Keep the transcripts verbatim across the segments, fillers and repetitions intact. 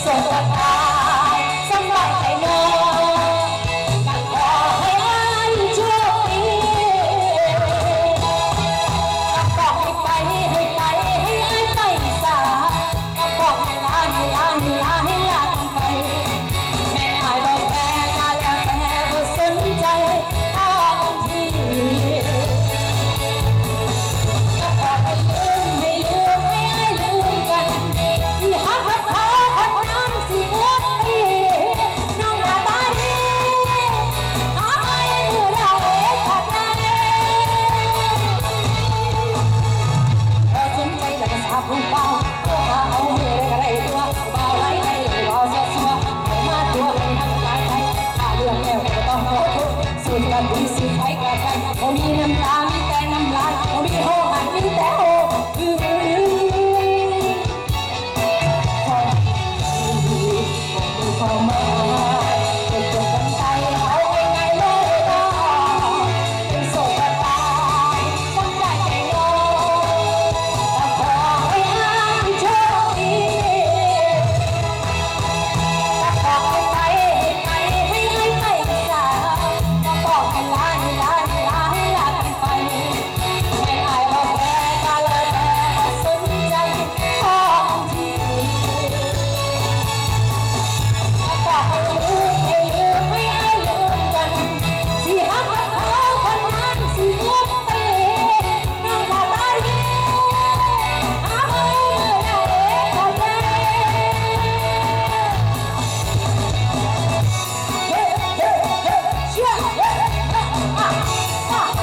ส่งกระตายสบายใจเนอะก็ขอให้อันโชคดีก็บอกให้ไปให้ไปให้อันไปสาก็บอกให้ลาให้ลาให้ลาให้ลาไปแม่อายบอกแม่ก็แล้วแต่บ่สนใจทางที่ก็บอกให้ลืมให้ลืมให้อายลืมกันที่หักหักเขาหักน้ำสิหัวปีน้องหน้าตาดีหาไม่เมื่อเราเอ็ดขัดนาเธอสนใจแต่ก็สาบคุณเปล่าตัวหาเอาเมื่อไรก็ไรตัวเบาไรไรรอสักสักมาตัวเป็นทางการไทยถ้าเรื่องแล้วก็ต้องขอโทษสุดกันดีสิไปกับกันเขามีน้ำตามีแต่น้ำลายเขามีโหหันมีแต่โหอือเข้ามาจนจบกันใจเอาไงเลยก็เป็นโศกตายสบายใจเนอะก็ขอให้อันโชคดีก็บอกให้ไปให้ไปให้ให้ไปสาก็บอกให้ลาให้ลาให้ลาให้ลากันไปไม่อายบอกแม่ก็เลยแต่สนใจของที่บอกให้ลืมให้ลืมให้อายลืมกันสิหักหักเขาคนนั้นสิหัวปีน้องหน้าตาดีหาไม่เมื่อไรก็ได้เฮ้เฮ้เฮ้เชื่อเฮ้อ่ะอ่ะอ่ะ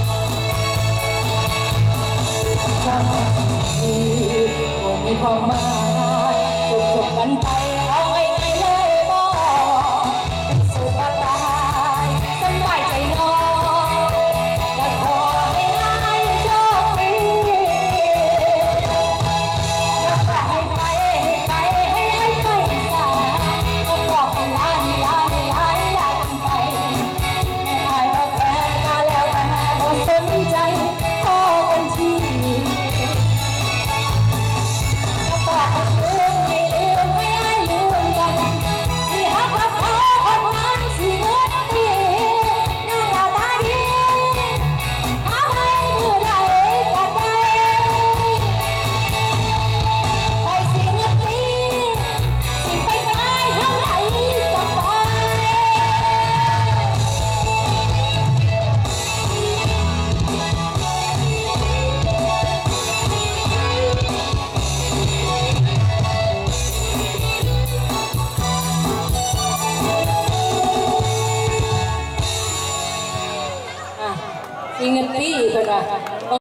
ความดีคงมีความหมาย